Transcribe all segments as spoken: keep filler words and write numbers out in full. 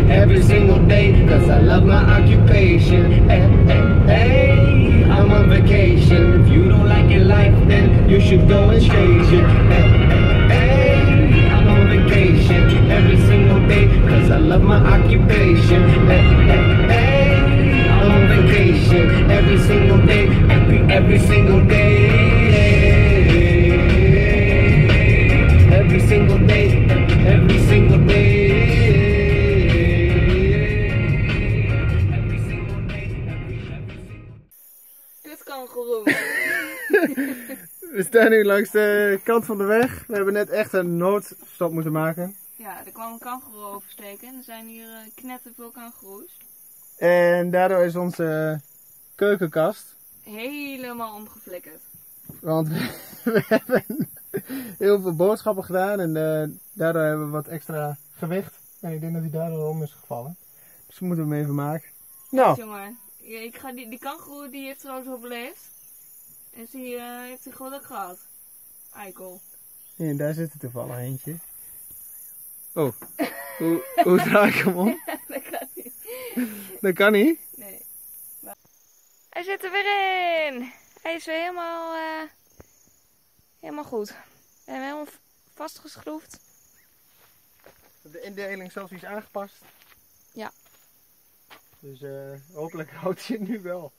every single day, cause I love my occupation. Hey, hey, hey, I'm on vacation. If you don't like your life, then you should go and change it. Hey, hey, hey, I'm on vacation every single day, cause I love my occupation. Hey, hey, hey, I'm on vacation every single day, every, every single day. Every single day, every single day. Every single day, every, every single... Dit kangoeroe. We staan nu langs de kant van de weg. We hebben net echt een noodstop moeten maken. Ja, er kwam een kangoeroe oversteken. Er zijn hier uh, knetterveel kangoeroes. En daardoor is onze keukenkast helemaal omgeflikkerd. Want we hebben heel veel boodschappen gedaan en uh, daardoor hebben we wat extra gewicht. En ik denk dat hij daardoor om is gevallen. Dus we moeten hem even maken. Nou. Jongen, ik ga die, die kangoeroe die heeft trouwens overleefd. En die uh, heeft hij geluk gehad. Eikel. Ja, en daar zit er toevallig eentje. Oh, hoe, hoe draai ik hem om? Dat kan niet. Dat kan niet? Nee. Maar... Hij zit er weer in! Hij is weer helemaal, uh, helemaal goed. We hebben hem helemaal vastgeschroefd. De indeling zelfs iets aangepast. Ja. Dus uh, hopelijk houdt hij het nu wel.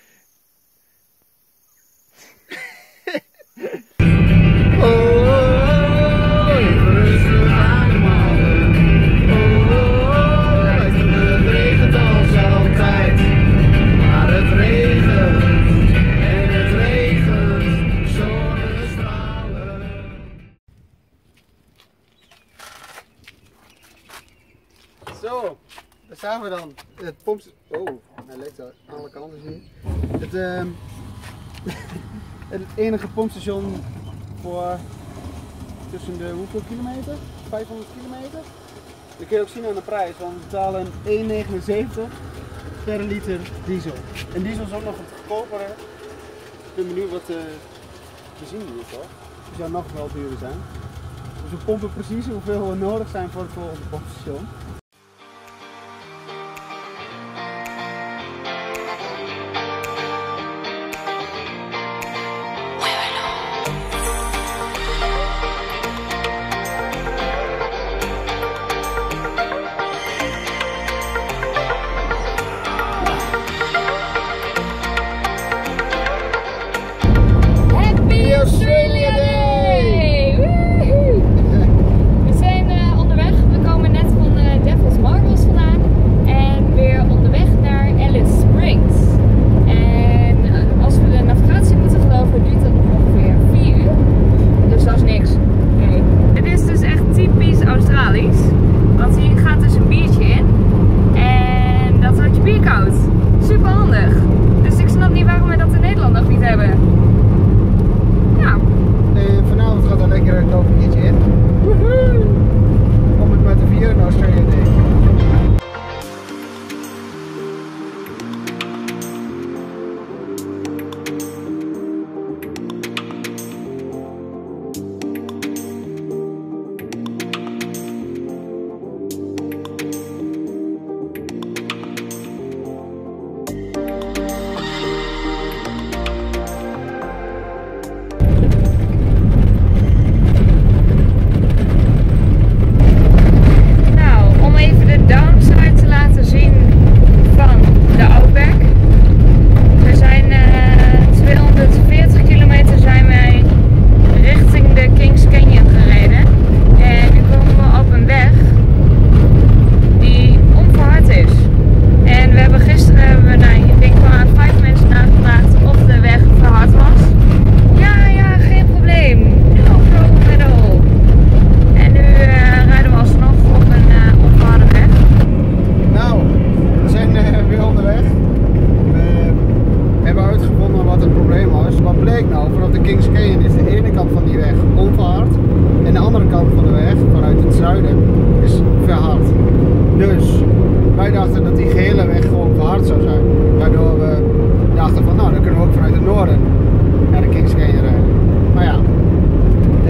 Zo, daar staan we dan. Het pomp... Oh, hij lekt aan alle kanten zie je. Het, uh, het enige pompstation voor tussen de hoeveel kilometer? vijfhonderd kilometer? Dat kun je ook zien aan de prijs, want we betalen één negenenzeventig per liter diesel. En diesel is ook nog wat goedkoper. Hè? Ik ben benieuwd wat uh, benzine is toch? Die zou nog wel duurder zijn. Dus we pompen precies hoeveel we nodig zijn voor het volgende pompstation. Super handig. Dus ik snap niet waarom we dat in Nederland nog niet hebben. Ja. Uh, vanavond gaat er lekker een kookbiertje in. Woehoe! Om het maar te vieren in Australië denk ik.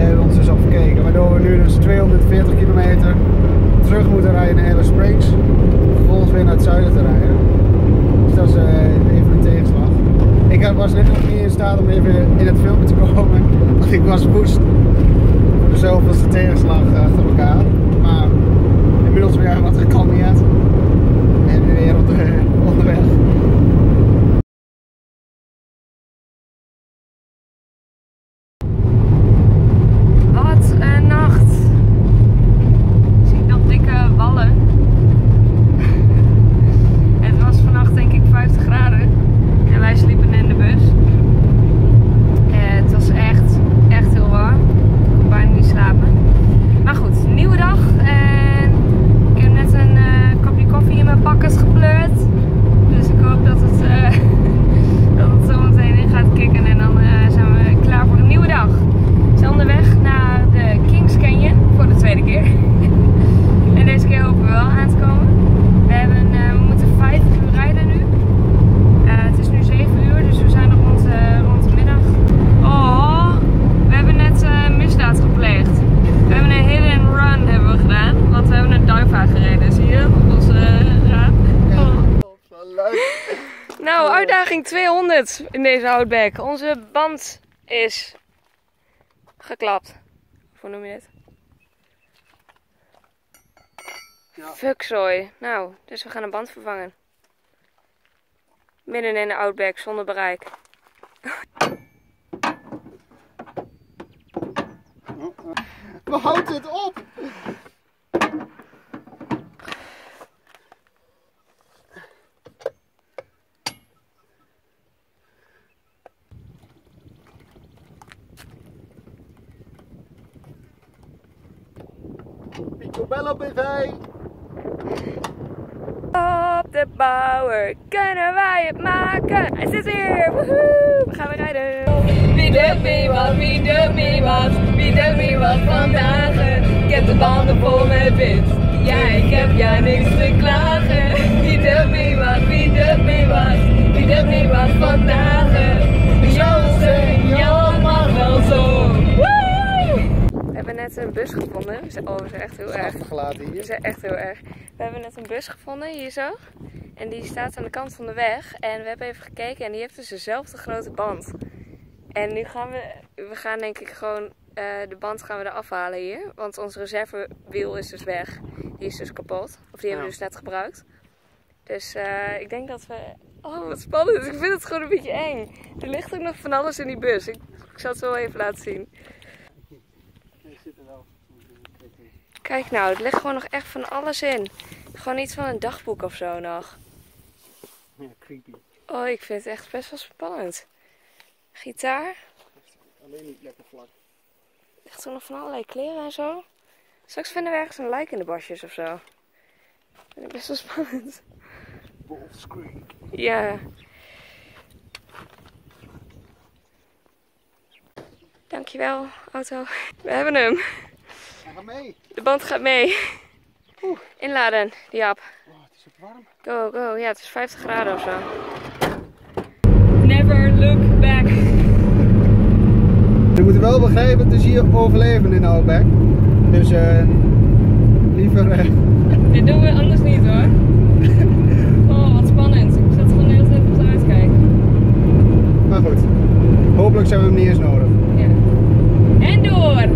tweehonderdveertig kilometer terug moeten rijden naar Alice Springs. het zuiden te rijden. Dus dat is uh, even een tegenslag. Ik was net nog niet in staat om even in het filmpje te komen. Want ik was woest voor de zoveelste tegenslag achter elkaar. Maar inmiddels weer wat gekalmeerd. En weer op de, onderweg. Wat een nacht. Ik zie nog dikke wallen. Het was vannacht denk ik vijftig graden. En wij sliepen in de bus. Het was echt, echt heel warm. Ik kon bijna niet slapen. Maar goed, nieuwe dag. En ik heb net een uh, kopje koffie in mijn pakket gepleurd. Dus ik hoop dat het, uh, dat het zo meteen in gaat kicken. En dan uh, zijn we klaar voor een nieuwe dag. We zijn onderweg naar de Kings Canyon voor de tweede keer. En deze keer hopen we wel aan te komen. We, hebben, uh, we moeten vijf uur rijden nu. Uh, het is nu zeven uur, dus we zijn nog rond, uh, rond de middag. Oh, we hebben net uh, misdaad gepleegd. We hebben een hit and run hebben we gedaan, want we hebben een duiva gereden. Zie je op onze uh, raad? Oh. Nou, uitdaging tweehonderd in deze Outback. Onze band is geklapt. Hoe noem je dit? Ja. Fuckzooi. Nou, dus we gaan een band vervangen. Midden in de Outback, zonder bereik. We houden dit op! Picobello B V! Op de bouwer kunnen wij het maken. Hij zit weer. Woehoe. We gaan weer rijden. Wie doet me wat, wie doet me wat, wie doet me wat vandaag? Ik heb de banden vol met wit. Ja, ik heb ja niks te klagen. Wie doet me wat, wie doet me wat, wie doet me wat vandaag? Jansen, Jan mag wel zo. We hebben net een bus gevonden. We zijn, oh, we zijn echt heel erg. Achtergelaten hier. We zijn echt heel erg. We hebben net een bus gevonden, hier zo. En die staat aan de kant van de weg. En we hebben even gekeken en die heeft dus dezelfde grote band. En nu gaan we, we gaan denk ik gewoon, uh, de band gaan we er afhalen hier. Want onze reservewiel is dus weg. Die is dus kapot. Of die hebben we dus net gebruikt. Dus uh, ik denk dat we... Oh, wat spannend. Ik vind het gewoon een beetje eng. Er ligt ook nog van alles in die bus. Ik, ik zal het zo even laten zien. Kijk nou, er ligt gewoon nog echt van alles in. Gewoon iets van een dagboek of zo nog. Ja, creepy. Oh, ik vind het echt best wel spannend. Gitaar. Alleen niet lekker vlak. Ligt er nog van allerlei kleren en zo. Straks vinden we ergens een lijk in de bosjes of zo. Dat vind ik best wel spannend. Wolf's Creek. Ja. Dankjewel, auto. We hebben hem. Hij gaat mee. De band gaat mee. Oeh. Inladen, die app. Oh, het is ook warm. Go, go. Ja, het is vijftig graden of zo. Never look back. Je moet wel begrijpen, het is hier overleven in de Outback. Dus uh, liever... Uh... Dit doen we anders niet hoor. Oh, wat spannend. Ik zat gewoon de hele tijd op de uitkijken. Maar goed, hopelijk zijn we hem niet eens nodig. Ja. En door!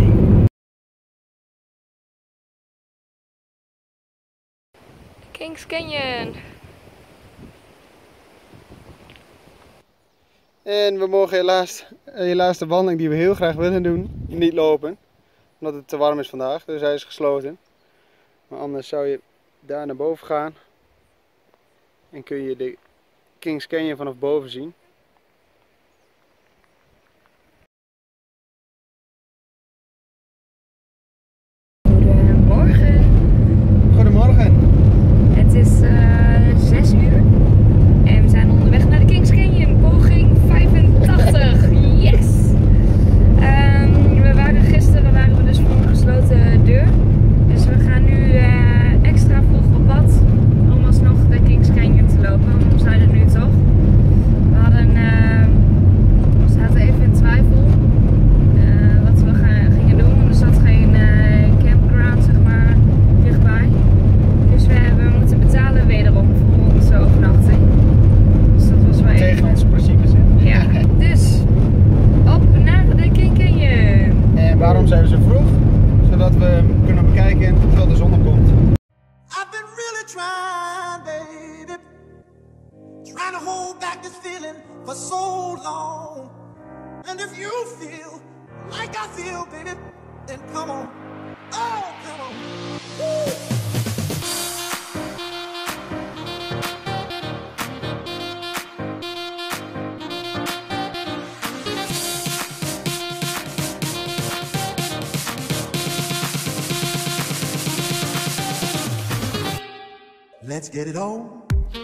Kings Canyon. En we mogen helaas, helaas de wandeling die we heel graag willen doen, niet lopen. Omdat het te warm is vandaag, dus hij is gesloten. Maar anders zou je daar naar boven gaan. En kun je de Kings Canyon vanaf boven zien. Goedemorgen. Goedemorgen. Het is uh, zes uur. En we zijn onderweg naar de Kings Canyon. Poging vijfentachtig. Yes! Um, we waren gisteren waren we dus voor een gesloten deur. Dus we gaan nu uh, extra vroeg op pad. Om alsnog de Kings Canyon te lopen. Want we zijn er nu toch. We hadden trying, baby. Trying to hold back this feeling for so long. And if you feel like I feel, baby, then come on. Oh, come on. Woo. Let's get it on.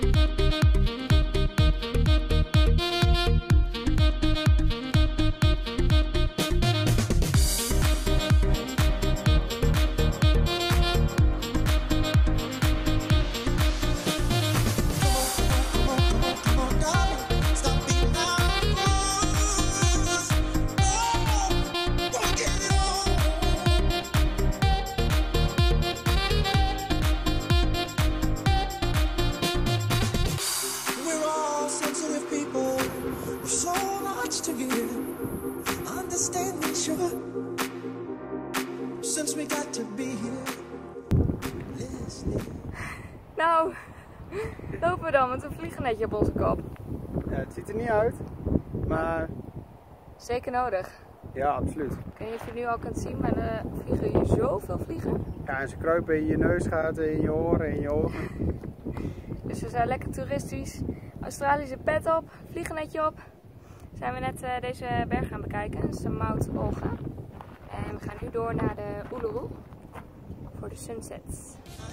Nou, lopen we dan met een vliegennetje op onze kop. Ja, het ziet er niet uit, maar... Zeker nodig. Ja, absoluut. Ik weet niet of je nu al kunt zien, maar er vliegen hier zoveel vliegen. Ja, en ze kruipen in je neusgaten, in je oren, in je ogen. Dus we zijn lekker toeristisch. Australische pet op, vliegennetje op. Zijn we net uh, deze berg gaan bekijken, dat is de Mount Olga. En we gaan nu door naar de Uluru voor de sunsets.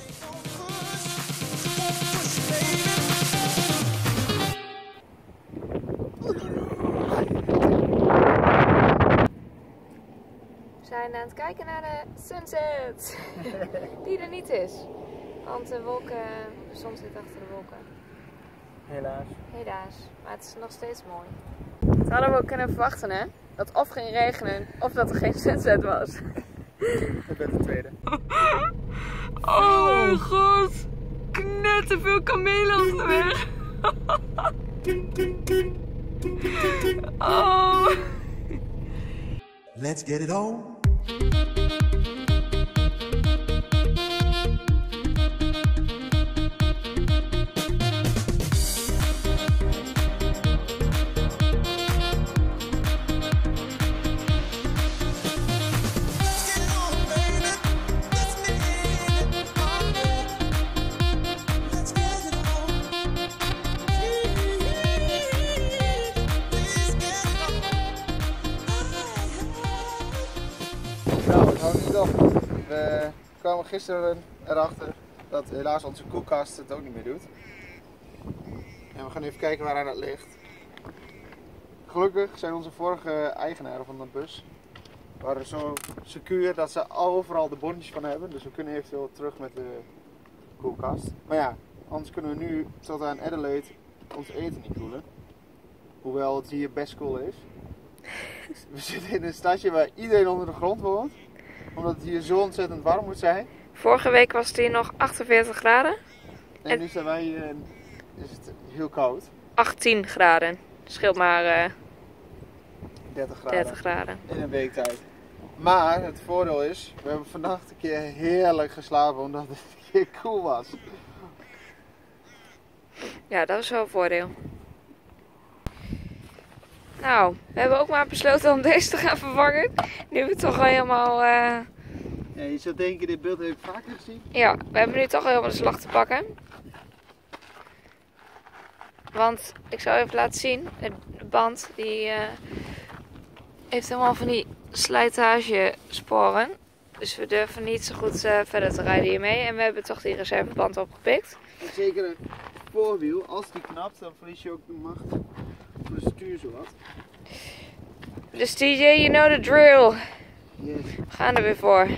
We zijn aan het kijken naar de sunset, die er niet is. Want de wolken, de zon zit achter de wolken. Helaas. Helaas, maar het is nog steeds mooi. Dat hadden we ook kunnen verwachten, hè? Dat of ging regenen, of dat er geen sunset was. Ik ben de tweede. Oh mijn god! Knetterveel kamelen op de weg. Oh. Let's get it on. Nou, het houdt niet op. We kwamen gisteren erachter dat helaas onze koelkast het ook niet meer doet. En we gaan even kijken waaraan dat ligt. Gelukkig zijn onze vorige eigenaren van de bus waren zo secuur dat ze overal de bonnetjes van hebben. Dus we kunnen eventueel terug met de koelkast. Maar ja, anders kunnen we nu tot aan Adelaide ons eten niet koelen. Hoewel het hier best cool is. We zitten in een stadje waar iedereen onder de grond woont. Omdat het hier zo ontzettend warm moet zijn. Vorige week was het hier nog achtenveertig graden. En, En- nu zijn wij hier en is het heel koud. achttien graden. Scheelt maar uh, dertig graden. dertig graden. In een week tijd. Maar het voordeel is, we hebben vannacht een keer heerlijk geslapen omdat het een keer koel was. Ja, dat is wel een voordeel. Nou, we hebben ook maar besloten om deze te gaan vervangen. Nu hebben we toch al helemaal... Uh... Ja, je zou denken, dit beeld heb ik vaker gezien. Ja, we hebben nu toch al helemaal de slag te pakken. Want, ik zal even laten zien. De band, die uh, heeft helemaal van die slijtagesporen. Dus we durven niet zo goed uh, verder te rijden hiermee. En we hebben toch die reserveband opgepikt. En zeker een voorwiel, als die knapt, dan verlies je ook de macht voor de stuur zowat. Dus D J, you know the drill. Yes. We gaan er weer voor.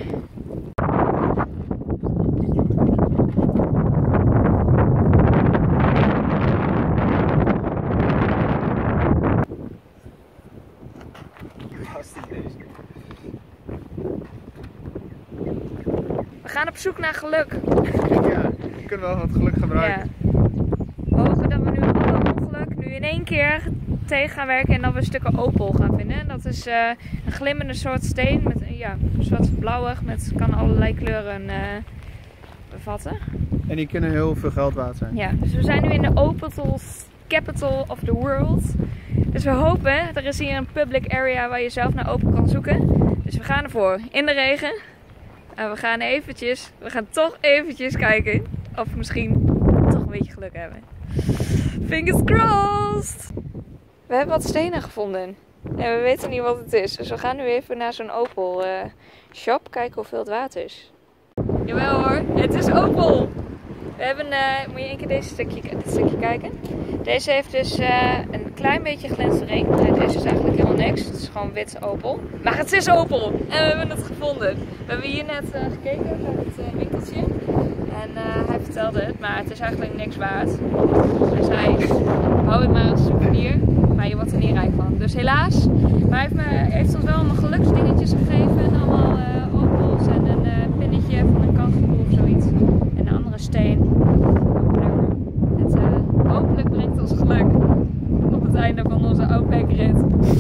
We gaan op zoek naar geluk. Ja, we kunnen wel wat geluk gebruiken. Ja. We hopen dat we nu alle ongeluk nu in één keer tegen gaan werken en dat we stukken opal gaan vinden. En dat is uh, een glimmende soort steen met ja, een soort blauwig met kan allerlei kleuren uh, bevatten. En die kunnen heel veel geld waard zijn. Ja, dus we zijn nu in de Opel Capital of the World. Dus we hopen, er is hier een public area waar je zelf naar Opel kan zoeken. Dus we gaan ervoor in de regen. En we gaan eventjes, we gaan toch eventjes kijken of we misschien toch een beetje geluk hebben. Fingers crossed! We hebben wat stenen gevonden. En we weten niet wat het is. Dus we gaan nu even naar zo'n Opel uh, shop kijken hoeveel het waard is. Jawel hoor, het is Opel! We hebben, uh, moet je één keer deze stukje, dit stukje kijken. Deze heeft dus uh, een klein beetje glinstering. Nee, deze is eigenlijk helemaal niks. Het is gewoon wit Opel. Maar het is Opel! En we hebben het gevonden. We hebben hier net uh, gekeken naar het uh, winkeltje. En uh, hij vertelde het, maar het is eigenlijk niks waard. Hij zei, hou het maar als souvenir, maar je wordt er niet rijk van. Dus helaas. Maar hij heeft, me, heeft ons wel allemaal geluksdingetjes gegeven. En allemaal uh, Opels en een uh, pinnetje van een kangoeroe of zoiets. En een andere steen. Het uh, hopelijk brengt ons geluk op het einde van onze Outback-rit.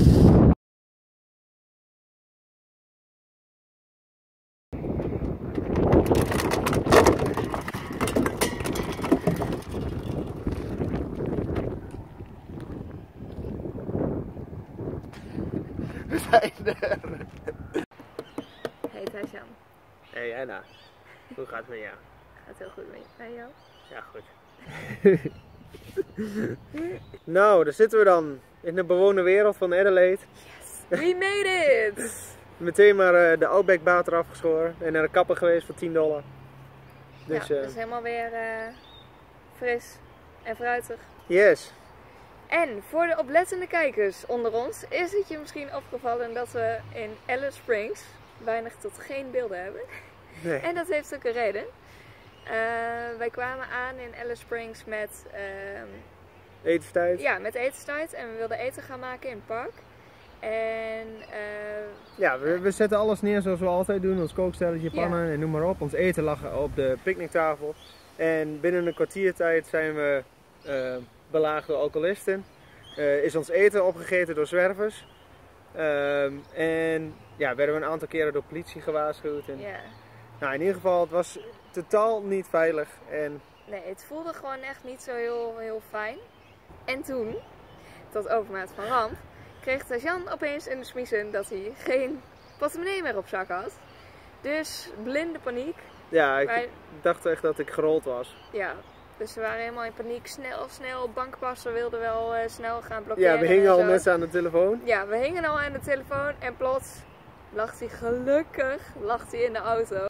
We zijn er. Hey Tarzan, Hey Anna, hoe gaat het met jou? gaat heel goed met jou? Ja, goed. Nou, daar zitten we dan in de bewoonde wereld van Adelaide. We made it! Meteen maar uh, de Outback baat eraf geschoren en naar de kapper geweest voor tien dollar. Dus, ja, uh, dus helemaal weer uh, fris en fruitig. yes. En voor de oplettende kijkers onder ons is het je misschien opgevallen dat we in Alice Springs weinig tot geen beelden hebben. Nee. En dat heeft ook een reden. Uh, wij kwamen aan in Alice Springs met, uh, Etenstijd. ja, met etenstijd en we wilden eten gaan maken in het park. En uh, Ja, we, we zetten alles neer zoals we altijd doen. Ons kookstelletje, pannen Ja. en noem maar op. Ons eten lag op de picknicktafel. En binnen een kwartiertijd zijn we uh, belaagd door alcoholisten. Uh, is ons eten opgegeten door zwervers. Um, en ja, werden we een aantal keren door politie gewaarschuwd. En, ja, nou, in ieder geval, het was totaal niet veilig. En nee, het voelde gewoon echt niet zo heel, heel fijn. En toen, tot overmaat van ramp, kreeg Tarzan opeens in de smiezen dat hij geen portemonnee meer op zak had. Dus blinde paniek. ja, ik Wij- dacht echt dat ik gerold was. Ja, dus we waren helemaal in paniek. Snel, snel, bankpassen wilden wel uh, snel gaan blokkeren. Ja, we hingen en al zo. met z'n aan de telefoon. Ja, we hingen al aan de telefoon en plots lag hij gelukkig lag hij in de auto.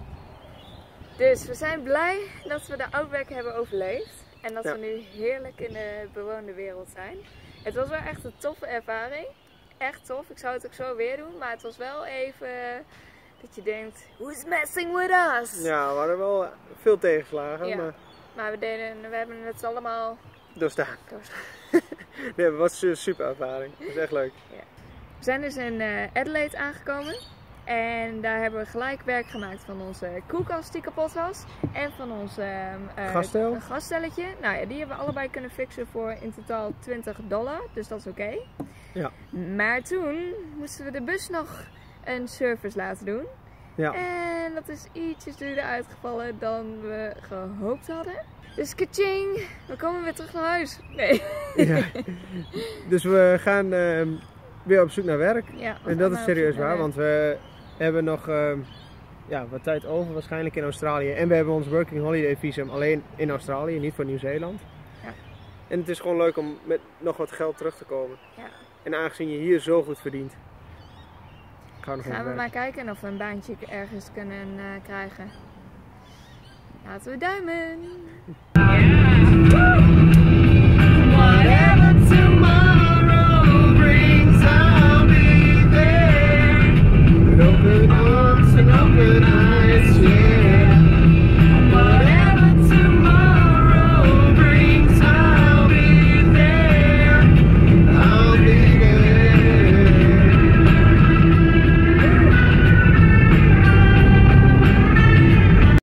Dus we zijn blij dat we de Outback hebben overleefd. En dat Ja. we nu heerlijk in de bewoonde wereld zijn. Het was wel echt een toffe ervaring. Echt tof. Ik zou het ook zo weer doen. Maar het was wel even dat je denkt, who's messing with us? Ja, we hadden wel veel tegenslagen, Ja. maar Maar we, deden, we hebben het allemaal doorstaan. doorstaan. Nee, het was een super ervaring. Het was echt leuk. We zijn dus in uh, Adelaide aangekomen. En daar hebben we gelijk werk gemaakt van onze koelkast die kapot was. En van ons uh, Gaststel? uh, gaststelletje. Nou ja, die hebben we allebei kunnen fixen voor in totaal twintig dollar. Dus dat is oké. Okay. Ja. Maar toen moesten we de bus nog een service laten doen. Ja. En dat is ietsjes duurder uitgevallen dan we gehoopt hadden. Dus kaching, we komen weer terug naar huis. Nee. Ja. Dus we gaan uh, weer op zoek naar werk. Ja, we En gaan dat is maar op serieus zoek naar waar, werk. want we hebben nog uh, ja, wat tijd over waarschijnlijk in Australië. En we hebben ons Working Holiday visum alleen in Australië, niet voor Nieuw-Zeeland. Ja. En het is gewoon leuk om met nog wat geld terug te komen. Ja. En aangezien je hier zo goed verdient, gaan we nog Gaan even we werken. maar kijken of we een baantje ergens kunnen uh, krijgen. Laten we duimen! Whatever.